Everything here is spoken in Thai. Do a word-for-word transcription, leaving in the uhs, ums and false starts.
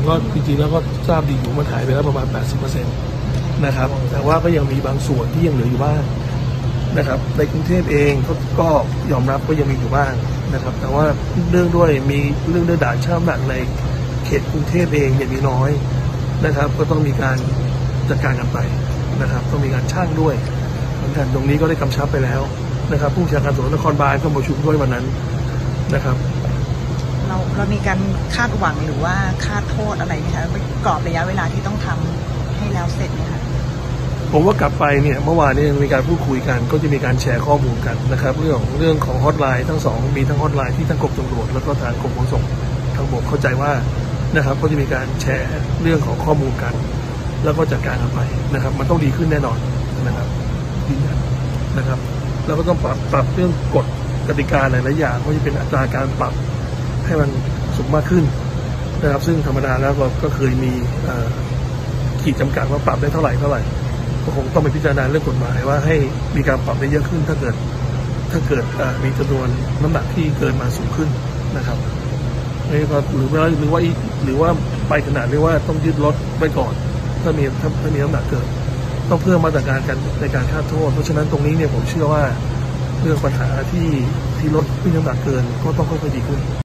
ก็จริงๆแล้วก็ทราบดีอยู่มันหายไปแล้วประมาณ แปดสิบเปอร์เซ็นต์ นะครับแต่ว่าก็ยังมีบางส่วนที่ยังเหลืออยู่บ้างนะครับในกรุงเทพเองก็ก็ยอมรับก็ยังมีอยู่บ้างนะครับแต่ว่าเรื่องด้วยมีเรื่องเรื่องด่านช่างน้ำหนักในเขตกรุงเทพเองเนี่ยมีน้อยนะครับก็ต้องมีการจัดการกันไปนะครับต้องมีการช่างด้วยเหมือนกันตรงนี้ก็ได้กำชับไปแล้วนะครับผู้บัญชาการตำรวจนครบาลก็ประชุมด้วยวันนั้นนะครับเราเรามีการคาดหวังหรือว่าคาดโทษอะไรไหมคะกรอบระยะเวลาที่ต้องทำให้แล้วเสร็จไหมคะผมว่ากลับไปเนี่ยเมื่อวานนี้มีการพูดคุยกันก็จะมีการแชร์ข้อมูลกันนะครับเรื่องเรื่องของฮอตไลน์ทั้งสองมีทั้งฮอตไลน์ที่ทั้งกรมตำรวจแล้วก็ทางกรมขนส่งทางบกเข้าใจว่านะครับก็จะมีการแชร์เรื่องของข้อมูลกันแล้วก็จัดการกันไปนะครับมันต้องดีขึ้นแน่นอนนะครับดีนะครับแล้วก็ต้องปรับปรับเรื่องกฎกติกาหลายๆอย่างว่าจะเป็นอัตราการปรับให้มันสูงมากขึ้นนะครับซึ่งธรรมดาแล้วเราก็เคยมีขีดจำกัดว่าปรับได้เท่าไหร่เท่าไหร่ก็คงต้องไปพิจารณาเรื่องกฎหมายว่าให้มีการปรับได้เยอะขึ้นถ้าเกิดถ้าเกิดมีจำนวนน้ำหนักที่เกินมาสูงขึ้นนะครับนี่ก็หรือว่าหรือว่าหรือว่าไปขนาดที่ว่าต้องยึดรถไว้ก่อนถ้ามีถ้ามีน้ำหนักเกินต้องเพิ่มมาตรการกันในการฆ่าโทษเพราะฉะนั้นตรงนี้เนี่ยผมเชื่อว่าเรื่องปัญหาที่ที่รถที่น้ำหนักเกินก็ต้องค่อยๆดีขึ้น